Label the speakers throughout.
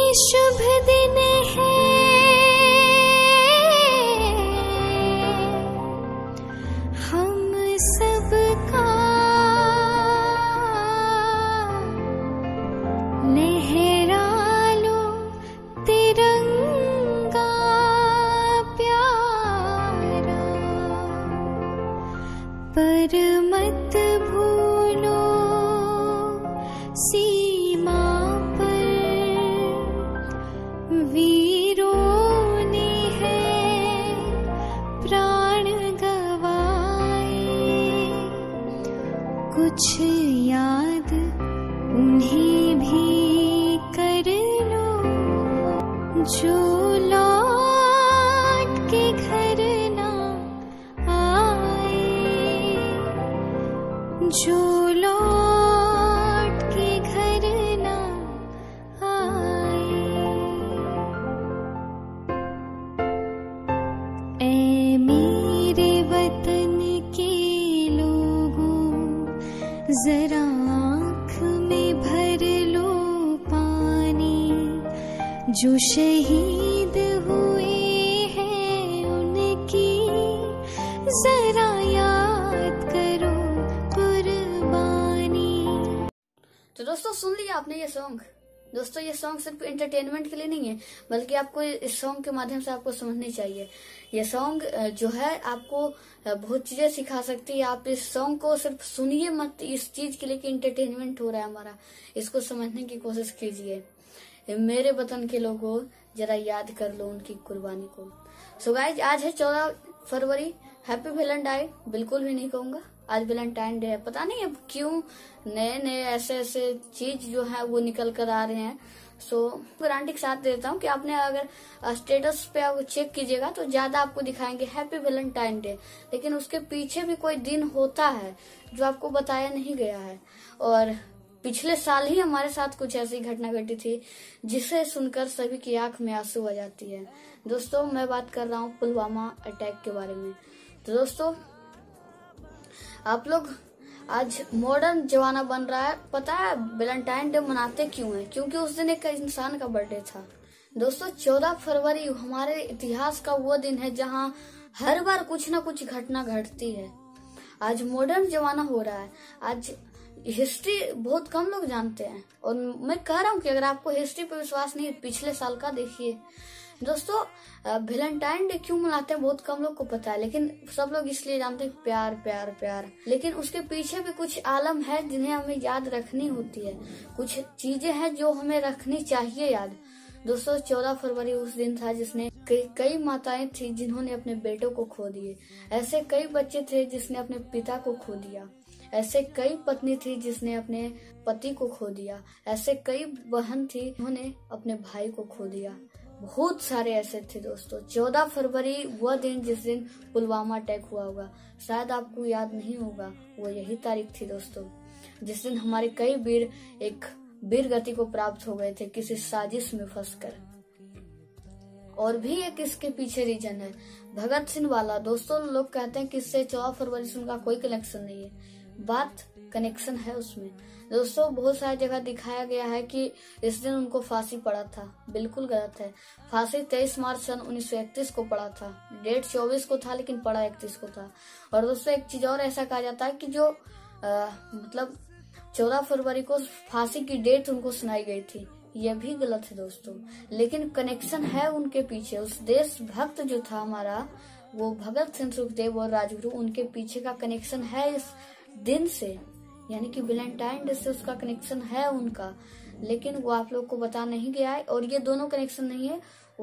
Speaker 1: शुभ दिन है, हम सबका लहरा लो तिरंगा प्यारा, पर मत भूलो सीमा पर वीरों ने है प्राण गवाए, कुछ याद उन्हें भी कर लो, जो लौट के घर ना आए, जो लौट के घर ना आए। ऐ मेरे वतन के लोगों, जरा आँख में भर लो पानी, जो शहीद हुए हैं उनकी जरा याद करो कुर्बानी।
Speaker 2: तो दोस्तों सुन लिया आपने ये सॉन्ग। दोस्तों ये सॉन्ग सिर्फ एंटरटेनमेंट के लिए नहीं है, बल्कि आपको इस सॉन्ग के माध्यम से आपको समझनी चाहिए। ये सॉन्ग जो है आपको बहुत चीजें सिखा सकती है। आप इस सॉन्ग को सिर्फ सुनिए मत इस चीज के लिए कि एंटरटेनमेंट हो रहा है हमारा, इसको समझने की कोशिश कीजिए। मेरे वतन के लोगों, जरा याद कर लो उनकी कुर्बानी को। सो गाइज, आज है 14 फरवरी। हैप्पी वैलेंटाइन बिल्कुल भी नहीं कहूंगा, आज वैलेंटाइन डे है। पता नहीं अब क्यों नए नए ऐसे चीज जो है वो निकल कर आ रहे हैं। सो गारंटी के साथ देता हूँ कि आपने अगर स्टेटस पे आप चेक कीजिएगा तो ज्यादा आपको दिखाएंगे हैप्पी वैलेंटाइन डे, लेकिन उसके पीछे भी कोई दिन होता है जो आपको बताया नहीं गया है। और पिछले साल ही हमारे साथ कुछ ऐसी घटना घटी थी जिसे सुनकर सभी की आंख में आंसू आ जाती है। दोस्तों मैं बात कर रहा हूँ पुलवामा अटैक के बारे में। तो दोस्तों आप लोग आज मॉडर्न जमाना बन रहा है। पता है वैलेंटाइन डे मनाते क्यों है? क्योंकि उस दिन एक इंसान का बर्थडे था। दोस्तों 14 फरवरी हमारे इतिहास का वो दिन है जहां हर बार कुछ ना कुछ घटना घटती है। आज मॉडर्न जमाना हो रहा है। आज हिस्ट्री बहुत कम लोग जानते हैं, और मैं कह रहा हूँ कि अगर आपको हिस्ट्री पे विश्वास नहीं, पिछले साल का देखिए। दोस्तों वैलेंटाइन डे क्यों मनाते हैं बहुत कम लोग को पता है, लेकिन सब लोग इसलिए जानते हैं प्यार प्यार प्यार। लेकिन उसके पीछे भी कुछ आलम है जिन्हें हमें याद रखनी होती है, कुछ चीजें हैं जो हमें रखनी चाहिए याद। दोस्तों 14 फरवरी उस दिन था जिसने कई माताएं थी जिन्होंने अपने बेटों को खो दिए। ऐसे कई बच्चे थे जिसने अपने पिता को खो दिया। ऐसे कई पत्नी थी जिसने अपने पति को खो दिया। ऐसे कई बहन थी जिन्होंने अपने भाई को खो दिया। बहुत सारे ऐसे थे दोस्तों। 14 फरवरी वह दिन जिस दिन पुलवामा अटैक हुआ होगा, शायद आपको याद नहीं होगा, वो यही तारीख थी दोस्तों जिस दिन हमारे कई वीर एक वीर गति को प्राप्त हो गए थे किसी साजिश में फंसकर। और भी एक इसके पीछे रीजन है भगत सिंह वाला। दोस्तों लोग कहते हैं कि इससे 14 फरवरी से उनका कोई कनेक्शन नहीं है, बात कनेक्शन है उसमें। दोस्तों बहुत सारी जगह दिखाया गया है कि इस दिन उनको फांसी पड़ा था, बिल्कुल गलत है। फांसी 23 मार्च सन 1931 को पड़ा था। डेट 24 को था लेकिन पड़ा 31 को था। और दोस्तों एक चीज और ऐसा कहा जाता है कि जो मतलब 14 फरवरी को फांसी की डेट उनको सुनाई गई थी, यह भी गलत है दोस्तों। लेकिन कनेक्शन है उनके पीछे। उस देशभक्त जो था हमारा, वो भगत सिंह, सुखदेव और राजगुरु, उनके पीछे का कनेक्शन है इस दिन से, यानी कि वैलेंटाइन डे से उसका कनेक्शन है उनका। लेकिन वो आप लोग को बता नहीं गया है। और ये दोनों कनेक्शन नहीं है,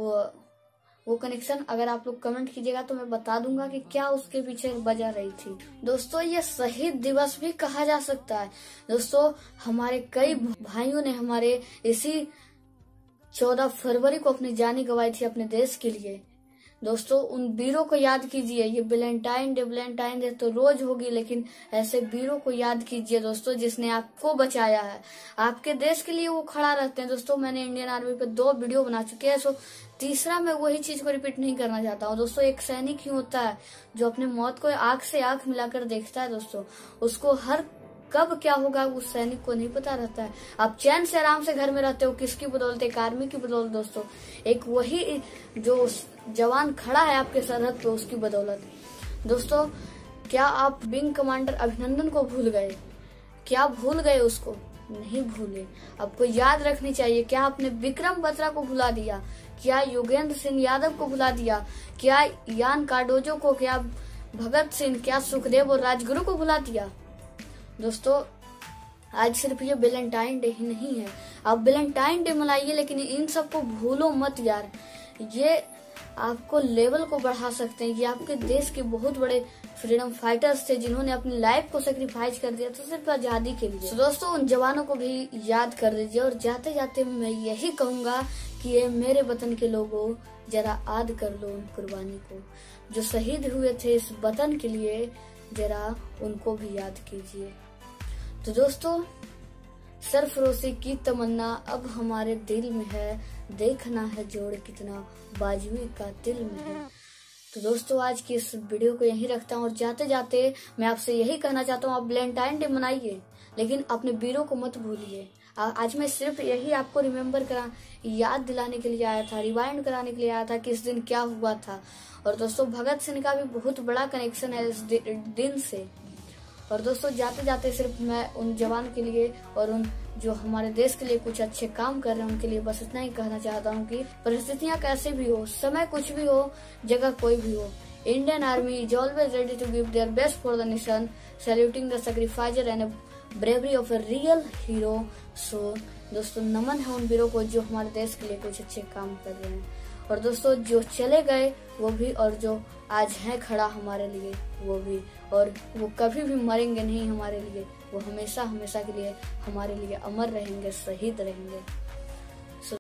Speaker 2: वो कनेक्शन अगर आप लोग कमेंट कीजिएगा तो मैं बता दूंगा कि क्या उसके पीछे वजह रही थी। दोस्तों ये शहीद दिवस भी कहा जा सकता है। दोस्तों हमारे कई भाइयों ने हमारे इसी 14 फरवरी को अपनी जान गंवाई थी अपने देश के लिए। दोस्तों उन वीरों को याद कीजिए। ये वैलेंटाइन डे तो रोज होगी, लेकिन ऐसे वीरों को याद कीजिए दोस्तों जिसने आपको बचाया है। आपके देश के लिए वो खड़ा रहते हैं। दोस्तों मैंने इंडियन आर्मी पे 2 वीडियो बना चुके हैं, सो तीसरा मैं वही चीज को रिपीट नहीं करना चाहता हूँ। दोस्तों एक सैनिक ही होता है जो अपने मौत को आंख से आंख मिलाकर देखता है। दोस्तों उसको हर कब क्या होगा उस सैनिक को नहीं पता रहता है। आप चैन से आराम से घर में रहते हो, किसकी बदौलत? एक आर्मी की बदौलत दोस्तों। एक वही जो जवान खड़ा है आपके सरहद पे, उसकी बदौलत। दोस्तों, क्या आप विंग कमांडर अभिनंदन को भूल गए? क्या भूल गए उसको? नहीं भूले। आपको याद रखनी चाहिए। क्या आपने विक्रम बत्रा को भुला दिया? क्या योगेंद्र सिंह यादव को भुला दिया? क्या यान कार्डोजो को? क्या भगत सिंह? क्या सुखदेव और राजगुरु को भुला दिया? दोस्तों, आज सिर्फ ये वैलेंटाइन डे ही नहीं है। आप वैलेंटाइन डे मनाइए, लेकिन इन सबको भूलो मत यार। ये आपको लेवल को बढ़ा सकते हैं। ये आपके देश के बहुत बड़े फ्रीडम फाइटर्स थे, जिन्होंने अपनी लाइफ को सेक्रीफाइस कर दिया, तो सिर्फ आजादी के लिए। तो दोस्तों, उन जवानों को भी याद कर दीजिए। और जाते जाते मैं यही कहूंगा कि ये मेरे वतन के लोगों, जरा याद कर लो उन कुर्बानी को। जो शहीद हुए थे इस वतन के लिए, जरा उनको भी याद कीजिए। तो दोस्तों, सरफरोशी की तमन्ना अब हमारे दिल में है, देखना है जोड़ कितना बाजुए का दिल में है। तो दोस्तों, आज की इस वीडियो को यहीं रखता हूँ। और जाते जाते मैं आपसे यही कहना चाहता हूँ, आप वैलेंटाइन डे मनाइए, लेकिन अपने वीरों को मत भूलिए। आज मैं सिर्फ यही आपको याद दिलाने के लिए आया था, रिवाइंड कराने के लिए आया था कि इस दिन क्या हुआ था। और दोस्तों, भगत सिंह का भी बहुत बड़ा कनेक्शन है इस दिन से। और दोस्तों, जाते जाते सिर्फ मैं उन जवान के लिए और उन जो हमारे देश के लिए कुछ अच्छे काम कर रहे हैं, उनके लिए बस इतना ही कहना चाहता हूँ कि परिस्थितियां कैसे भी हो, समय कुछ भी हो, जगह कोई भी हो, Indian army is always ready to give their best for the nation, saluting the sacrificer and bravery of a real hero. So दोस्तों, नमन है उन वीरों को जो हमारे देश के लिए कुछ अच्छे काम कर रहे हैं। और दोस्तों, जो चले गए वो भी, और जो आज हैं खड़ा हमारे लिए वो भी, और वो कभी भी मरेंगे नहीं हमारे लिए। वो हमेशा हमेशा के लिए हमारे लिए अमर रहेंगे, शहीद रहेंगे।